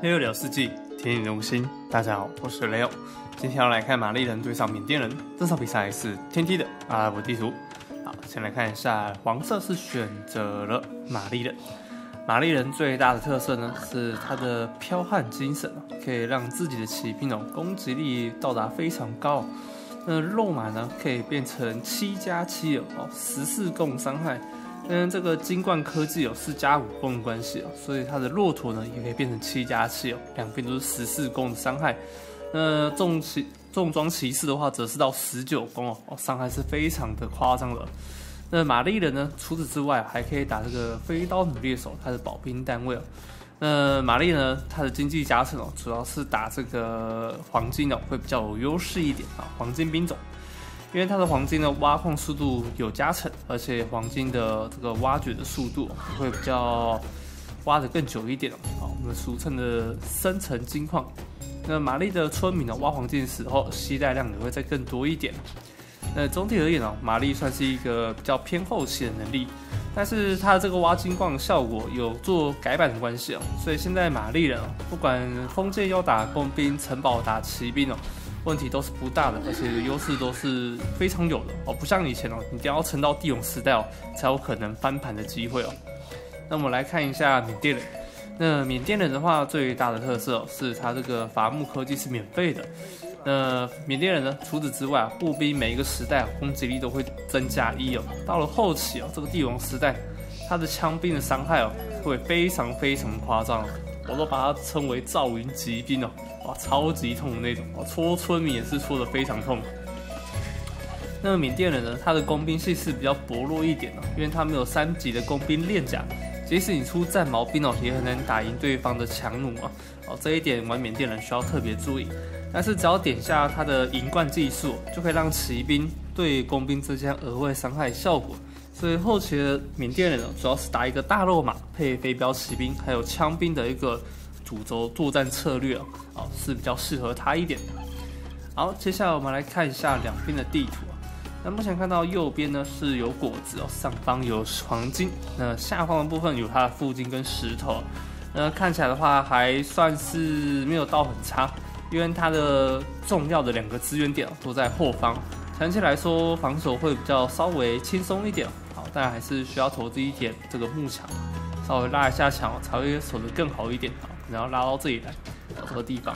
雷欧聊世纪，天影用心。大家好，我是雷欧。今天要来看玛丽人对上缅甸人，这场比赛是天梯的阿拉伯地图。好，先来看一下，黄色是选择了玛丽人。玛丽人最大的特色呢是它的剽悍精神，可以让自己的骑兵攻击力到达非常高。那肉马呢可以变成7+714攻伤害。跟这个金冠科技4+5攻的关系所以它的骆驼呢也可以变成7+7两边都是14攻的伤害。那重装骑士的话则是到19攻伤害是非常的夸张的。那玛丽人呢，除此之外还可以打这个飞刀女猎手，它的保兵单位那玛丽呢，它的经济加成主要是打这个黄金会比较有优势一点黄金兵种。因为它的黄金的挖矿速度有加成，而且黄金的这个挖掘的速度会比较挖得更久一点我们俗称的深层金矿。那玛丽的村民挖黄金的时候，携带量也会再更多一点。那总体而言玛丽算是一个比较偏后期的能力，但是它的这个挖金矿的效果有做改版的关系所以现在玛丽人不管封建要打工兵，城堡打骑兵问题都是不大的，而且优势都是非常有的不像以前你一定要撑到地龙时代才有可能翻盘的机会那我们来看一下缅甸人。那缅甸人的话，最大的特色是它这个伐木科技是免费的。那缅甸人呢，除此之外步兵每一个时代攻击力都会增加1到了后期这个地龙时代，它的枪兵的伤害会非常非常夸张我都把它称为赵云疾兵哇，超级痛的那种戳村民也是戳得非常痛。那么缅甸人呢，他的工兵系是比较薄弱一点因为他没有3级的工兵链甲，即使你出战矛兵也很难打赢对方的强弩这一点玩缅甸人需要特别注意。但是只要点下他的银冠技术，就可以让骑兵对工兵增加额外伤害效果。所以后期的缅甸人主要是打一个大肉马配飞镖骑兵还有枪兵的一个主轴作战策略是比较适合他一点的。好，接下来我们来看一下两边的地图那目前看到右边呢是有果子上方有黄金，那下方的部分有它的附近跟石头。那看起来的话还算是没有到很差，因为它的重要的2个资源点都在后方，相对来说防守会比较稍微轻松一点当然还是需要投资一点这个木墙，稍微拉一下墙才会守得更好一点然后拉到这里来这个地方。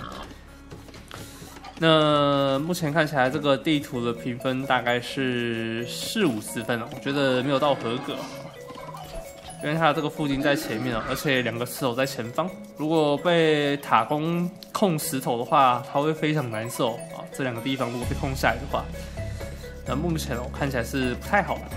那目前看起来这个地图的评分大概是4-50分我觉得没有到合格因为它的这个附近在前面而且2个石头在前方，如果被塔攻控石头的话，它会非常难受这2个地方如果被控下来的话，那目前看起来是不太好的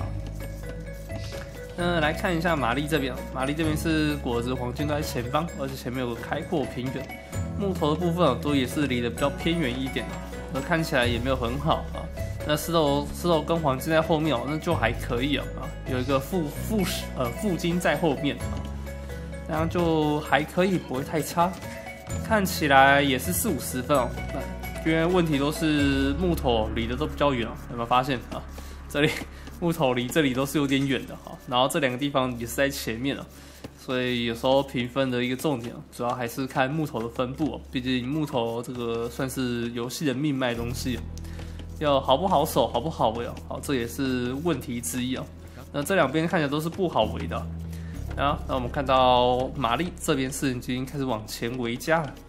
那来看一下玛丽这边，玛丽这边是果子黄金都在前方，而且前面有个开阔平原，木头的部分都也是离得比较偏远一点而看起来也没有很好那石头跟黄金在后面那就还可以有一个附金在后面这样就还可以，不会太差。看起来也是4-50分因为问题都是木头离得都比较远有没有发现这里木头离这里都是有点远的然后这2个地方也是在前面所以有时候评分的一个重点主要还是看木头的分布毕竟木头这个算是游戏的命脉东西要好不好守好不好围这也是问题之一那这2边看起来都是不好围的那我们看到玛丽这边是已经开始往前围加了，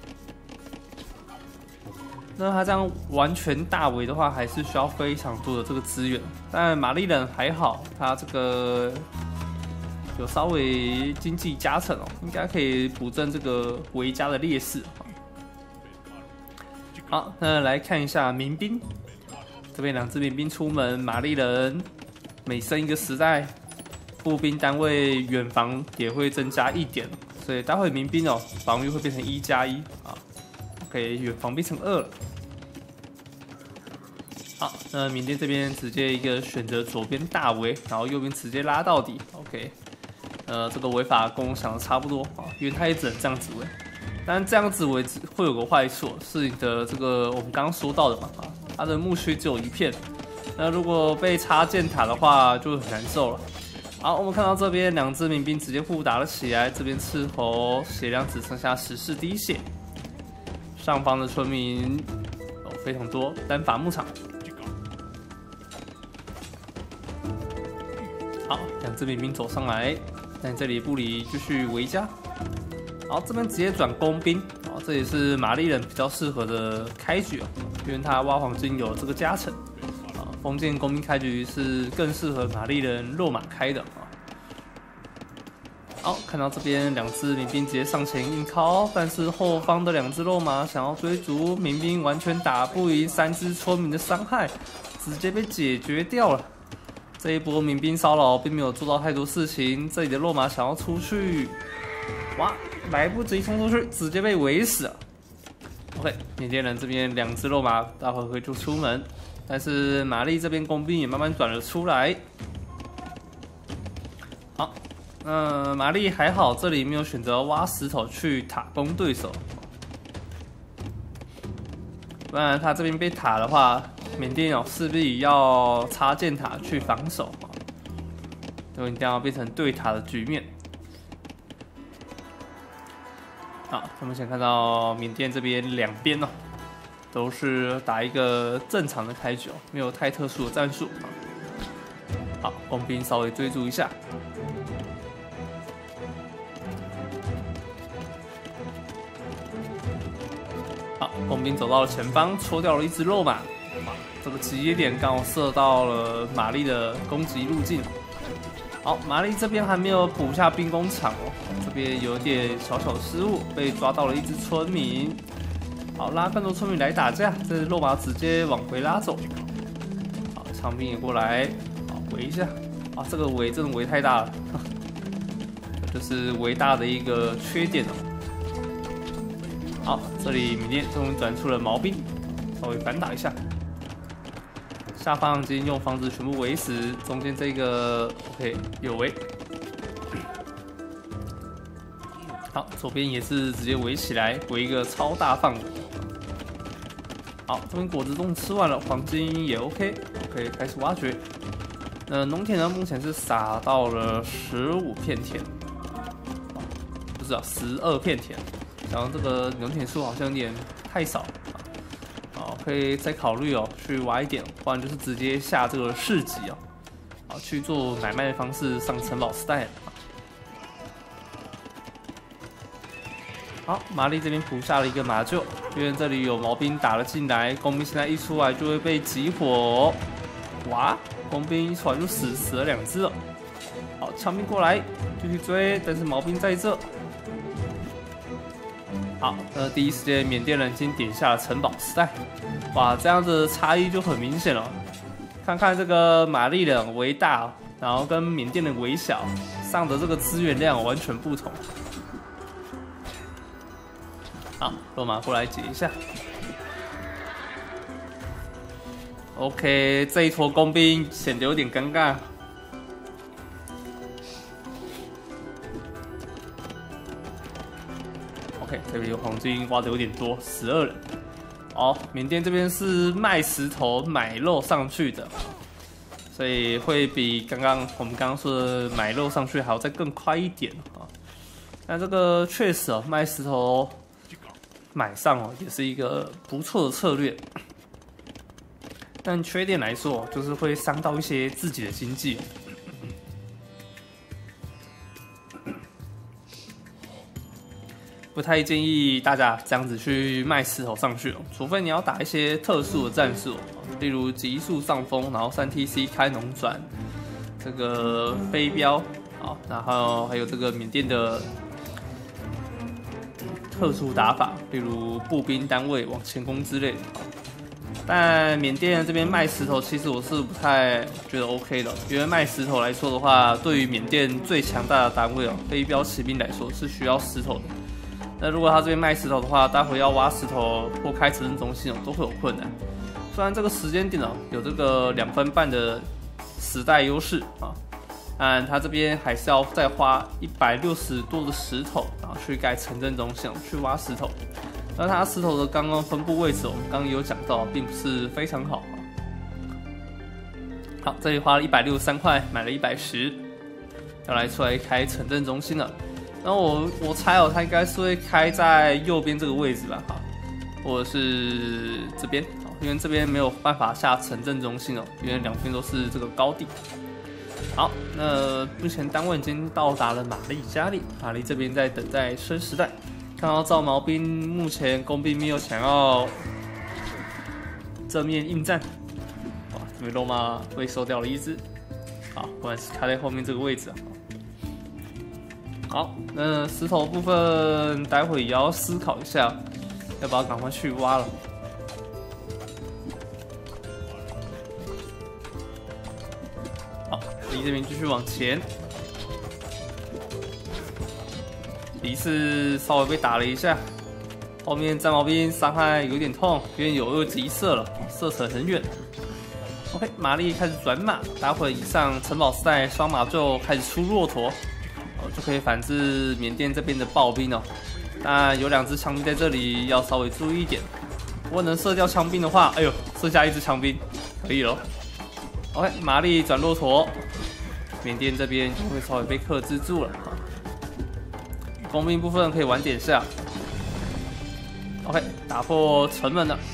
那他这样完全大围的话，还是需要非常多的这个资源。但玛丽人还好，他这个有稍微经济加成应该可以补正这个围加的劣势。好，那来看一下民兵，这边2支民兵出门，玛丽人每升一个时代，步兵单位远防也会增加1点，所以待会民兵防御会变成1+1可以远防变成2了。好，那缅甸这边直接一个选择左边大围，然后右边直接拉到底。OK， 这个围法跟我想的差不多因为他也只能这样子围，但这样子围会有个坏处，是你的这个我们刚刚说到的嘛它的墓区只有1片，那如果被插箭塔的话就很难受了。 好，我们看到这边2只民兵直接互打了起来，这边斥候血量只剩下14滴血，上方的村民非常多，单伐牧场。好，2只民兵走上来，但这里布里继续围家。好，这边直接转工兵，这也是玛丽人比较适合的开局哦，因为他挖黄金有这个加成。封建工兵开局是更适合玛丽人落马开的啊。好，看到这边2只民兵直接上前硬靠，但是后方的2只肉马想要追逐，民兵完全打不赢3只村民的伤害，直接被解决掉了。这一波民兵骚扰并没有做到太多事情，这里的肉马想要出去，哇，来不及冲出去，直接被围死了。OK， 缅甸人这边2只肉马大回合就出门。但是玛丽这边工兵也慢慢转了出来。好，玛丽还好，这里没有选择挖石头去塔攻对手，不然他这边被塔的话，缅甸势必要插箭塔去防守，就一定要变成对塔的局面。好，我们先看到缅甸这边2边都是打一个正常的开局，没有太特殊的战术。好，工兵稍微追逐一下。好，工兵走到了前方，戳掉了1只肉马。这个直接点刚好射到了玛丽的攻击路径。好，玛丽这边还没有补下兵工厂这边有点小小的失误，被抓到了1只村民。好，拉更多村民来打架，这肉马直接往回拉走。好，长兵也过来，好围一下。啊，这个围真的围太大了，这就是围大的一个缺点好，这里缅甸终于转出了毛兵，稍微反打一下。下方已经用房子全部围死，中间这个 OK 有围。好，左边也是直接围起来，围一个超大范围。好，这边果子粽吃完了，黄金也 OK， 可以开始挖掘。农田呢，目前是撒到了15片田，不是12片田。然后这个农田数好像有点太少，好，可以再考虑去挖一点，不然就是直接下这个市集好去做买卖的方式上城堡时代。好，玛丽这边补下了一个马厩，因为这里有毛兵打了进来，工兵现在一出来就会被集火。哇，工兵一出来就死了2只了。好，枪兵过来继续追，但是毛兵在这。好，第一时间缅甸人已经点下了城堡时代。哇，这样子差异就很明显了。看看这个玛丽人为大，然后跟缅甸人为小，上的这个资源量完全不同。好，肉马过来解一下。OK， 这一坨工兵显得有点尴尬。OK， 这边有黄金挖的有点多，12人。哦，缅甸这边是卖石头买肉上去的，所以会比我们刚刚说的买肉上去还要再更快一点但这个确实卖石头买上也是一个不错的策略，但缺点来说就是会伤到一些自己的经济。不太建议大家这样子去卖石头上去除非你要打一些特殊的战术例如急速上风，然后3TC 开农转，这个飞镖然后还有这个缅甸的特殊打法，例如步兵单位往前攻之类的。但缅甸这边卖石头，其实我是不太觉得 OK 的，因为卖石头来说的话，对于缅甸最强大的单位飞镖骑兵来说是需要石头的。那如果他这边卖石头的话，待会要挖石头或开城镇中心都会有困难。虽然这个时间点有这个2分半的时代优势但他这边还是要再花160多的石头，然后去盖城镇中心，去挖石头。那它石头的刚刚分布位置，我们刚刚有讲到，并不是非常好。好，这里花了163块，买了110。 要来出来开城镇中心了。然后我猜哦，他应该是会开在右边这个位置吧，或者是这边，因为这边没有办法下城镇中心哦，因为两边都是这个高地。好，那目前单位已经到达了玛丽家里，玛丽这边在等待生时代。看到赵毛兵目前工兵没有想要正面应战，哇，这边肉马被收掉了一只，好，果然是开在后面这个位置啊。好，那石头部分待会也要思考一下，要不要赶快去挖了。好，离这边继续往前。第一次稍微被打了一下，后面战矛兵伤害有点痛，因为有2级射了，射程很远。OK， 玛丽开始转马，待会以上城堡时代双马就开始出骆驼。就可以反制缅甸这边的暴兵哦。当然有2只枪兵在这里，要稍微注意一点。如果能射掉枪兵的话，哎呦，剩下1只枪兵可以了。OK， 玛丽转骆驼，缅甸这边就会稍微被克制住了。工兵部分可以晚点下。OK， 打破城门了，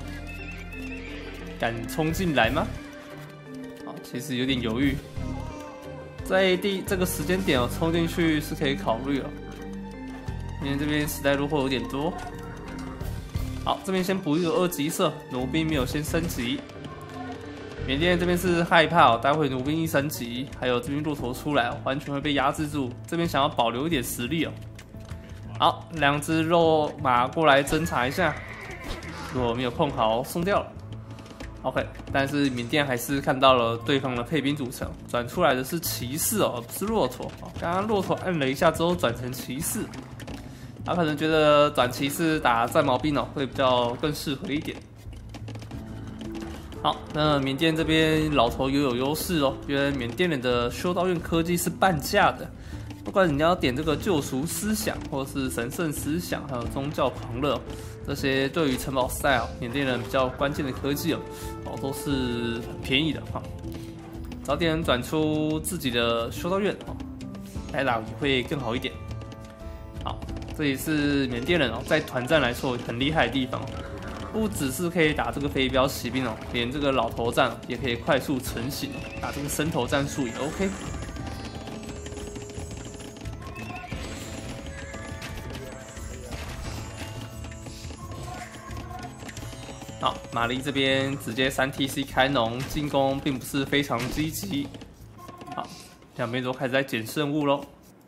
敢冲进来吗？好，其实有点犹豫。在这个时间点哦，冲进去是可以考虑了，因为这边时代落后有点多。好，这边先补一个2级射，弩兵没有先升级。缅甸这边是害怕哦，待会弩兵一升级，还有这边骆驼出来哦，完全会被压制住。这边想要保留一点实力哦。好，2只肉马过来侦查一下，如果没有控好，送掉了。OK， 但是缅甸还是看到了对方的配兵组成，转出来的是骑士哦，而不是骆驼。刚刚骆驼按了一下之后转成骑士，他可能觉得转骑士打战矛兵哦会比较更适合一点。好，那缅甸这边老头也有优势哦，因为缅甸人的修道院科技是半价的，不管你要点这个救赎思想，或是神圣思想，还有宗教狂热。这些对于城堡时代缅甸人比较关键的科技都是很便宜的早点转出自己的修道院来打也会更好一点。好，这也是缅甸人在团战来说很厉害的地方，不只是可以打这个飞镖骑兵连这个老头战也可以快速成型打这个伸头战术也 OK。好，玛丽这边直接3TC 开农进攻，并不是非常积极。好，两边都开始在捡圣物喽。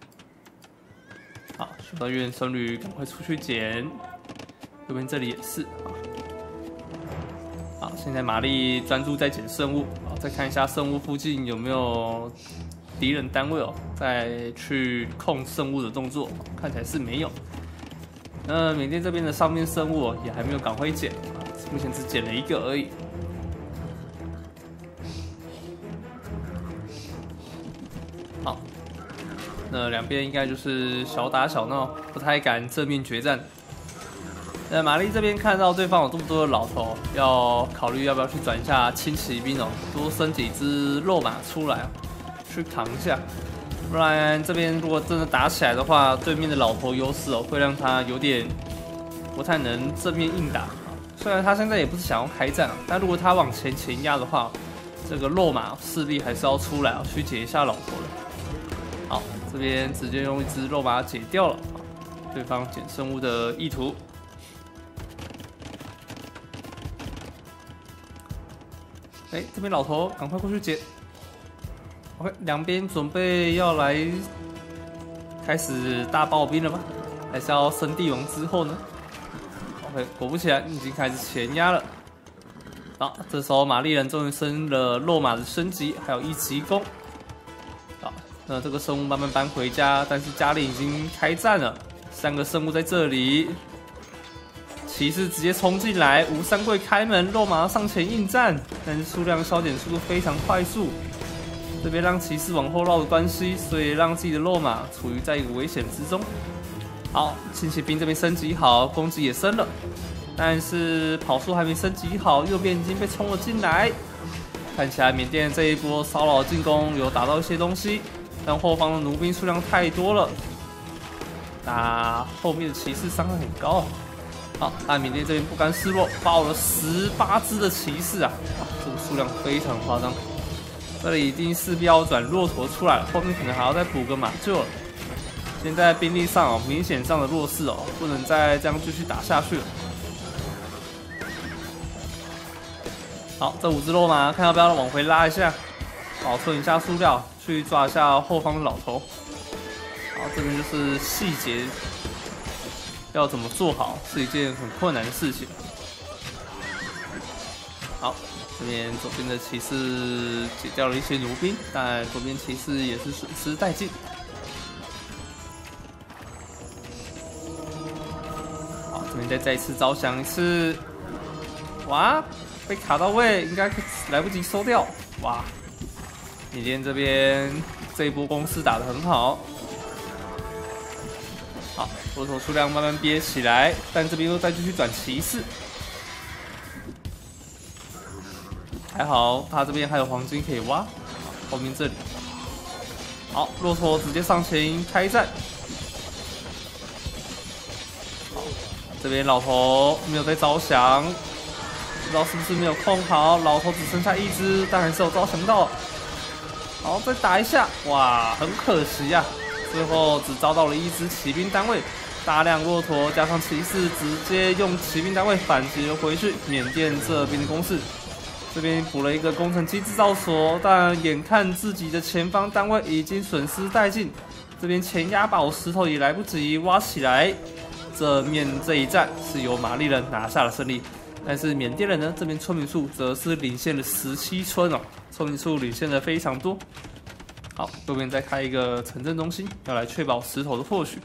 好，修道院僧侣赶快出去捡，右边这里也是。好，现在玛丽专注在捡圣物。好，再看一下圣物附近有没有敌人单位再去控圣物的动作，看起来是没有。那缅甸这边的上面圣物也还没有赶快捡。目前只捡了1个而已。好，那两边应该就是小打小闹，不太敢正面决战。那玛丽这边看到对方有这么多的老头，要考虑要不要去转一下轻骑兵多升几只肉马出来去扛一下。不然这边如果真的打起来的话，对面的老头优势会让他有点不太能正面硬打。虽然他现在也不是想要开战但如果他往前压的话，这个肉马势力还是要出来去解一下老头的。好，这边直接用1只肉马解掉了，对方捡生物的意图。这边老头赶快过去捡。OK， 两边准备要来开始大暴兵了吗？还是要升帝王之后呢？果不其然，已经开始前压了。好，这时候玛丽人终于升了肉马的升级，还有1级攻。好，那这个生物慢慢搬回家，但是家里已经开战了，3个生物在这里。骑士直接冲进来，吴三桂开门，肉马上前应战，但是数量消减速度非常快速。这边让骑士往后绕的关系，所以让自己的肉马处于在一个危险之中。好，轻骑兵这边升级好，攻击也升了，但是跑速还没升级好，右边已经被冲了进来。看起来缅甸这一波骚扰进攻有打到一些东西。 但后方的弩兵数量太多了，那后面的骑士伤害很高。好，那缅甸这边不甘示弱，爆了18只的骑士啊！这个数量非常夸张。这里一定势必要转骆驼出来了，后面可能还要再补个马厩了。现在兵力上明显上的弱势不能再这样继续打下去了。好，这5只肉马看要不要往回拉一下，保存一下数量，去抓一下后方的老头。好，这边就是细节要怎么做好，是一件很困难的事情。好，这边左边的骑士解掉了一些弩兵，但左边骑士也是损失殆尽。好，这边再一次招降一次，哇！被卡到位，应该来不及收掉。哇，缅甸这边这一波攻势打得很好。好，骆驼数量慢慢憋起来，但这边又再继续转骑士。还好他这边还有黄金可以挖。后面这里，好，骆驼直接上前开战。好，这边老头没有在招降。不知道是不是没有控好，老头只剩下1只，但还是有招降到。好，再打一下，哇，很可惜呀、最后只招到了1只骑兵单位，大量骆驼加上骑士，直接用骑兵单位反击了回去。缅甸这边的攻势，这边补了一个工程机制造所，但眼看自己的前方单位已经损失殆尽，这边前压宝石头也来不及挖起来。这面这一战是由玛丽人拿下了胜利。但是缅甸人呢，这边村民数则是领先了17村村民数领先的非常多。好，右边再开一个城镇中心，要来确保石头的获取。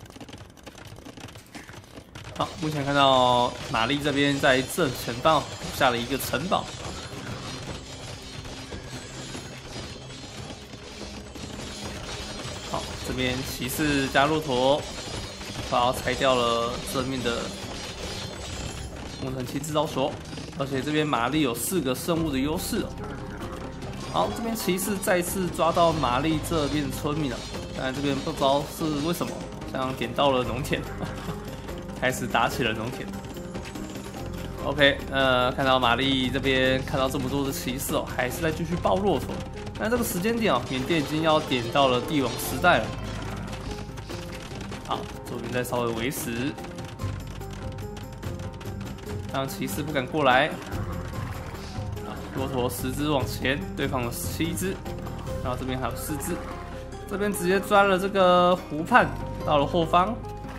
好，目前看到玛丽这边在正前方下了一个城堡。好，这边骑士加骆驼，把它拆掉了正面的工程器制造所，而且这边玛丽有4个生物的优势。好，这边骑士再次抓到玛丽这边的村民了，但这边不知道是为什么，像点到了农田，开始打起了农田。OK， 看到玛丽这边看到这么多的骑士还是在继续爆骆驼。但这个时间点缅甸已经要点到了帝王时代了。好，左边再稍微维持。让骑士不敢过来。骆驼10只往前，对方有17只，然后这边还有4只，这边直接钻了这个湖畔，到了后方。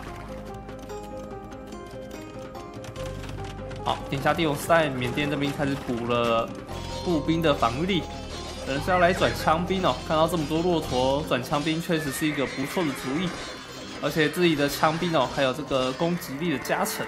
好，点下帝王时代，缅甸这边开始补了步兵的防御力，可能是要来转枪兵看到这么多骆驼，转枪兵确实是一个不错的主意，而且自己的枪兵还有这个攻击力的加成。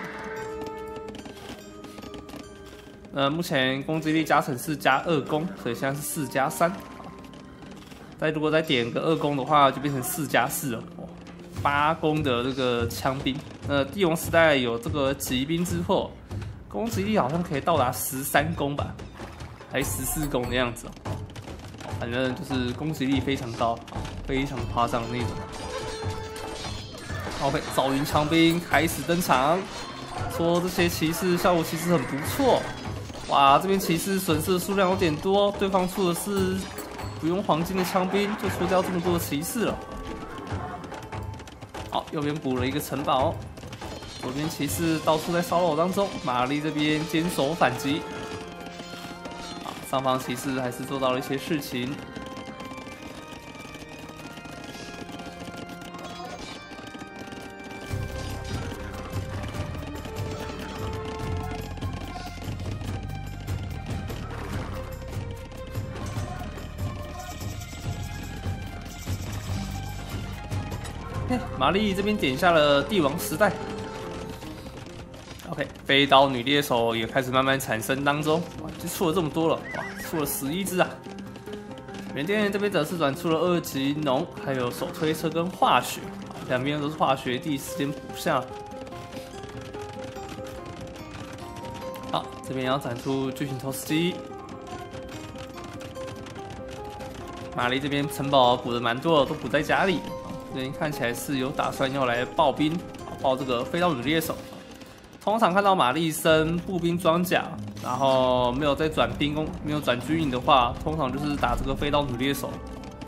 目前攻击力加成是加2攻，所以现在是4+3。再如果再点个2攻的话，就变成4+4了。8攻的这个枪兵。帝王时代有这个骑兵之后，攻击力好像可以到达13攻吧，还14攻的样子。反正就是攻击力非常高，非常夸张的那种。OK， 噪云枪兵开始登场，说这些骑士效果其实很不错。哇，这边骑士损失的数量有点多，对方出的是不用黄金的枪兵，就出掉这么多的骑士了。好，右边补了一个城堡，左边骑士到处在骚扰当中，玛丽这边坚守反击。好，上方骑士还是做到了一些事情。玛丽这边点下了帝王时代。OK， 飞刀女猎手也开始慢慢产生当中，哇，就出了这么多了，哇，出了11只啊！缅甸这边则是转出了2级农，还有手推车跟化学，两边都是化学，第一时间补下。好，这边要展出巨型投石机。 玛丽这边城堡补的蛮多的，都补在家里。这边看起来是有打算要来爆兵，爆这个飞刀女猎手。通常看到玛丽升步兵装甲，然后没有再转兵工，没有转军营的话，通常就是打这个飞刀女猎手。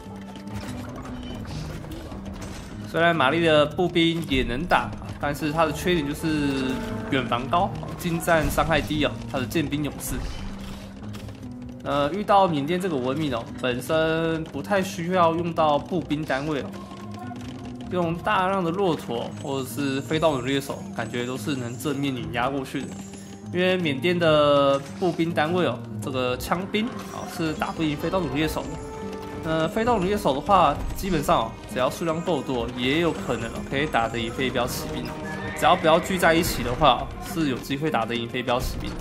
虽然玛丽的步兵也能打，但是它的缺点就是远防高，近战伤害低哦。它的剑兵勇士。遇到缅甸这个文明哦，本身不太需要用到步兵单位哦，用大量的骆驼或者是飞刀女猎手，感觉都是能正面碾压过去的。因为缅甸的步兵单位哦，这个枪兵啊是打不赢飞刀女猎手的。飞刀女猎手的话，基本上只要数量够多，也有可能可以打得赢飞镖骑兵。只要不要聚在一起的话，是有机会打得赢飞镖骑兵的。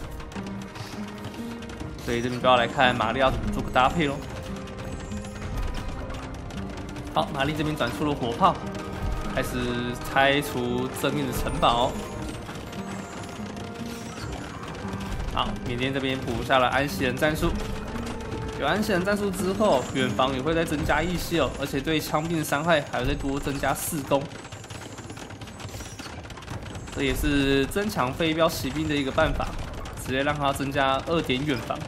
所以这边就要来看玛丽要怎么做个搭配咯。好，玛丽这边转出了火炮，开始拆除正面的城堡。好，缅甸这边补下了安息人战术。有安息人战术之后，远防也会再增加一些哦，而且对枪兵的伤害还会再多增加4攻。这也是增强飞镖骑兵的一个办法，直接让它增加2点远防。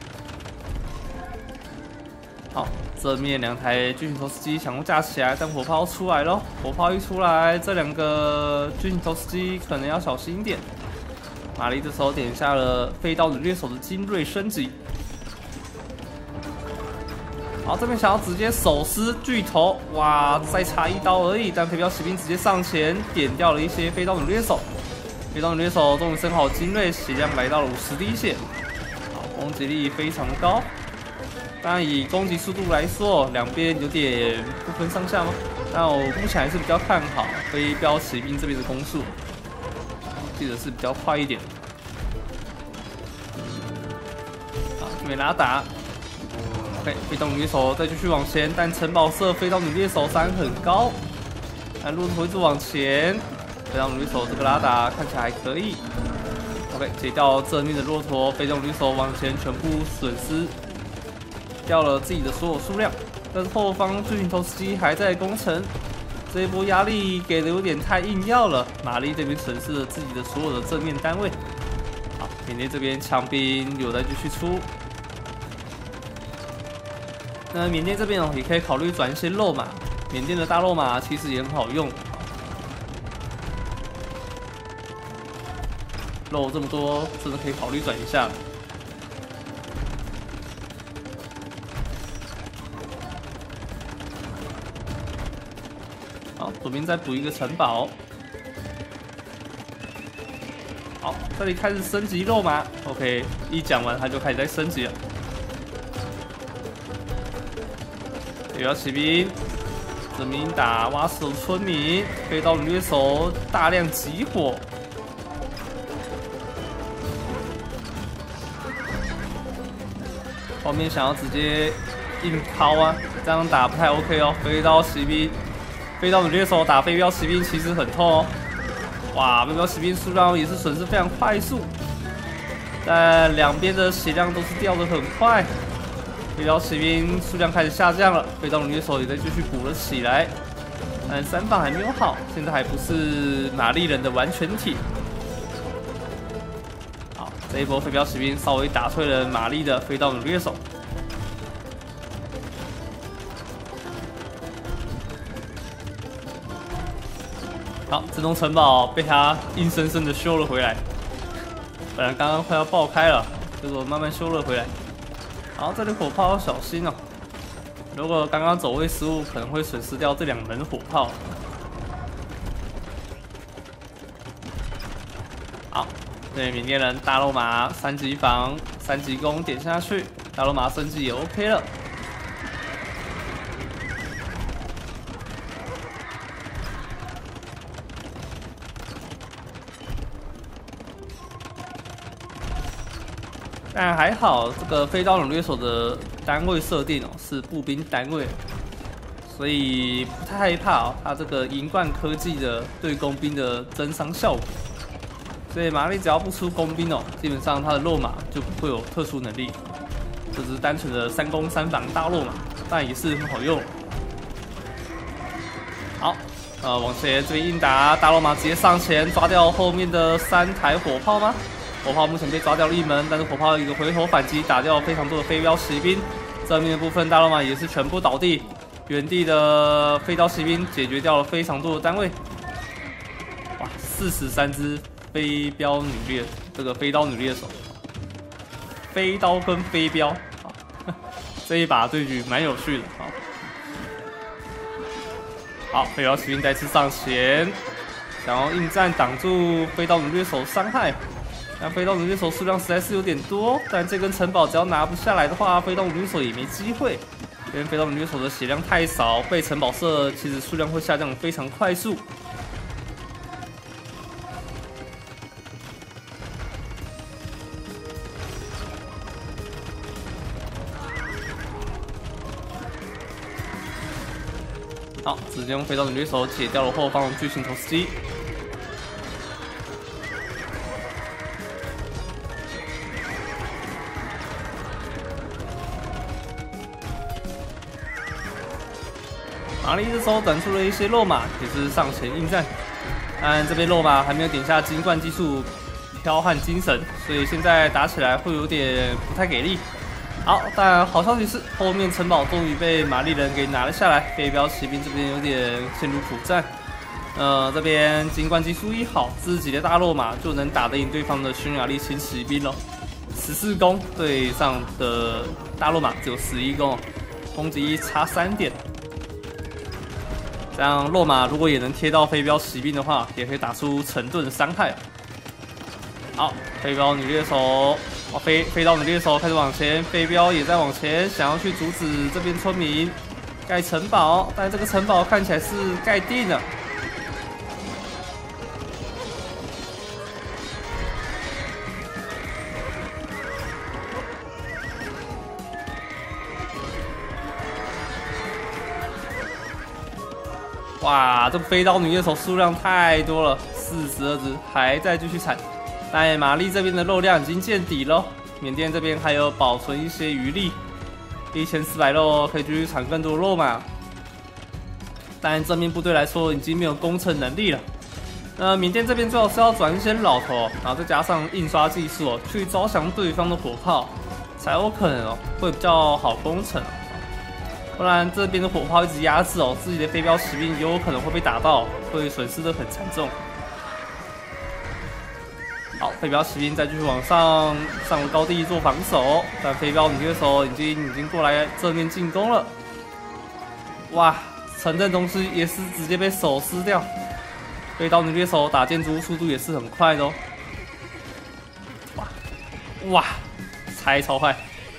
好，正面2台巨型投石机想要架起来，但火炮出来咯。火炮一出来，这2个巨型投石机可能要小心一点。玛丽这时候点下了飞刀女猎手的精锐升级。好，这边想要直接手撕巨头，哇，再插1刀而已，但飞镖骑兵直接上前点掉了一些飞刀女猎手。飞刀女猎手终于升好精锐，血量来到了50滴血。好，攻击力非常高。当然，以攻击速度来说，两边有点不分上下吗？但我目前还是比较看好飞镖骑兵这边的攻速，记得是比较快一点。好，这边拉打。OK， 飞刀女猎手再继续往前，但城堡射飞刀女猎手3很高，但骆驼一直往前。飞刀女猎手这个拉打看起来还可以。OK， 解掉正面的骆驼，飞刀女猎手往前全部损失。掉了自己的所有数量，但是后方巨型投石机还在攻城，这一波压力给的有点太硬要了。玛丽这边损失了自己的所有的正面单位。好，缅甸这边枪兵有在继续出。那缅甸这边也可以考虑转一些肉马，缅甸的大肉马其实也很好用。肉这么多，真的可以考虑转一下。好，左边再补一个城堡。好，这里开始升级肉马。OK， 一讲完他就开始在升级了。飞镖骑兵，正面打挖石头村民，飞刀女猎手大量集火。后面想要直接硬掏啊，这样打不太 OK 哦。飞刀骑兵。飞刀女猎手打飞镖骑兵其实很痛哦，哇，飞镖骑兵数量也是损失非常快速，但两边的血量都是掉得很快，飞镖骑兵数量开始下降了，飞刀女猎手也在继续补了起来，但3棒还没有好，现在还不是玛丽人的完全体。好，这一波飞镖骑兵稍微打退了玛丽的飞刀女猎手。好，这栋城堡被他硬生生的修了回来，本来刚刚快要爆开了，结果慢慢修了回来。好，这里火炮要小心哦，如果刚刚走位失误，可能会损失掉这2门火炮。好，对缅甸人大肉马3级防3级攻点下去，大肉马升级也 OK 了。但还好，这个飞刀女猎手的单位设定是步兵单位，所以不太害怕它这个银冠科技的对工兵的增伤效果。所以玛丽只要不出工兵基本上它的肉马就不会有特殊能力，就只是单纯的3攻3防大肉马。 但也是很好用。好，往前这边硬打，大罗马直接上前抓掉后面的3台火炮吗？火炮目前被抓掉了1门，但是火炮一个回头反击，打掉非常多的飞镖骑兵。正面的部分，大罗马也是全部倒地，原地的飞刀骑兵解决掉了非常多的单位。哇，43只飞镖女猎，这个飞刀女猎手，飞刀跟飞镖，啊，这一把对局蛮有趣的啊。好，飞镖骑兵再次上前，想要应战挡住飞刀女猎手伤害。但飞刀女猎手数量实在是有点多，但这根城堡只要拿不下来的话，飞刀女猎手也没机会。因为飞刀女猎手的血量太少，被城堡射其实数量会下降得非常快速。好，直接用飞刀女猎手解掉了后方的巨型投石机。玛丽这时候转出了一些肉马，也是上前应战。但这边肉马还没有点下金冠技术剽悍精神，所以现在打起来会有点不太给力。好，但好消息是后面城堡终于被玛丽人给拿了下来，飞镖骑兵这边有点陷入苦战。这边金冠技术一好，自己的大肉马就能打得赢对方的匈牙利轻骑兵了。14攻对上的大肉马只有11攻，攻击力差3点。这样肉马如果也能贴到飞镖骑兵的话，也可以打出成吨的伤害。好，飞镖女猎手，飞刀女猎手开始往前，飞镖也在往前，想要去阻止这边村民盖城堡，但这个城堡看起来是盖定了。哇，这飞刀女猎手数量太多了，42只，还在继续产。但玛丽这边的肉量已经见底了，缅甸这边还有保存一些余力，1400肉可以继续产更多肉嘛。但正面部队来说已经没有攻城能力了。缅甸这边最好是要转一些老头，然后再加上印刷技术去招降对方的火炮，才有可能会比较好攻城。不然这边的火炮一直压制自己的飞镖骑兵也有可能会被打到，会损失的很惨重。好，飞镖骑兵再继续往上了高地做防守，但飞镖女猎手已经过来正面进攻了。哇，城镇中师也是直接被手撕掉，飞刀女猎手打建筑物速度也是很快的哇，拆超快。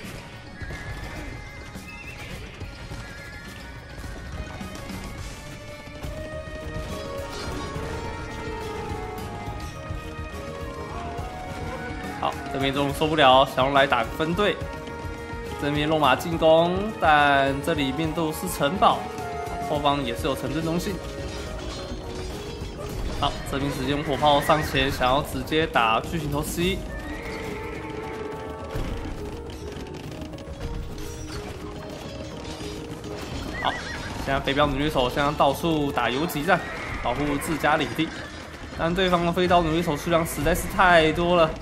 好，这边终于受不了，想要来打分队。这边肉马进攻，但这里面都是城堡，后方也是有城镇中心。好，这边直接用火炮上前，想要直接打巨型投石机。好，现在飞镖女猎手现在到处打游击战，保护自家领地，但对方的飞刀女猎手数量实在是太多了。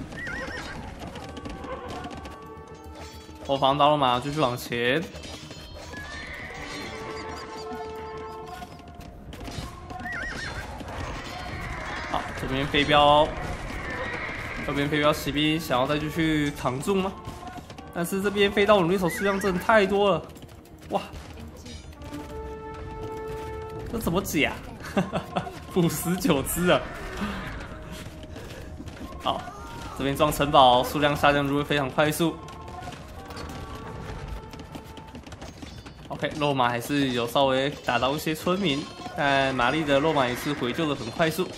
后方大罗马继续往前，好，这边飞镖骑兵想要再继续扛住吗？但是这边飞刀女猎手数量真的太多了，哇，这怎么解啊？59只啊！好，这边撞城堡数量下降会非常快速。OK， 肉马还是有稍微打到一些村民，但玛丽的肉马也是回救的很快速。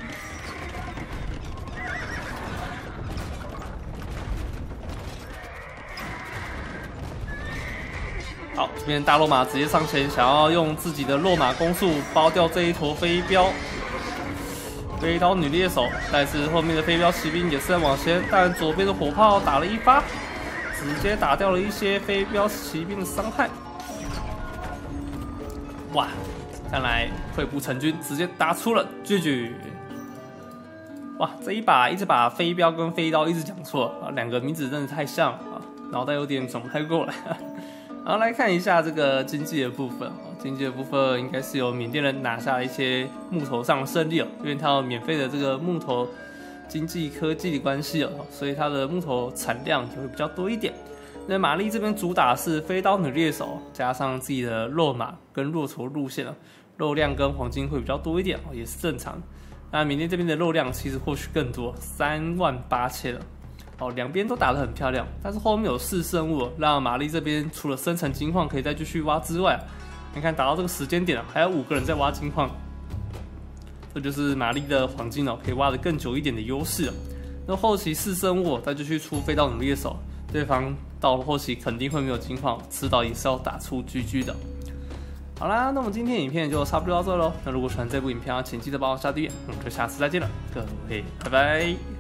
好，这边大肉马直接上前，想要用自己的肉马攻速包掉这一坨飞镖。飞刀女猎手，但是后面的飞镖骑兵也是在往前，但左边的火炮打了一发，直接打掉了一些飞镖骑兵的伤害。 哇，看来溃不成军，直接打出了GG。哇，这一直把飞镖跟飞刀一直讲错啊，两个名字真的太像了啊，脑袋有点转不太过来。然后来看一下这个经济的部分，经济的部分应该是由缅甸人拿下一些木头上的胜利哦，因为它有免费的这个木头经济科技的关系哦，所以它的木头产量也会比较多一点。那玛丽这边主打是飞刀女猎手，加上自己的肉马跟骆驼路线哦，肉量跟黄金会比较多一点哦，也是正常。那缅甸这边的肉量其实或许更多，38000了。哦，两边都打得很漂亮，但是后面有4生物，让玛丽这边除了生成金矿可以再继续挖之外，你看打到这个时间点还有5个人在挖金矿，这就是玛丽的黄金可以挖得更久一点的优势了。那后期4生物再继续出飞刀女猎手，对方到了后期肯定会没有金矿，迟早也是要打出 GG 的。好啦，那我们今天影片就差不多到这喽。那如果喜欢这部影片，请记得帮我下订阅，我们就下次再见了，各位，拜拜。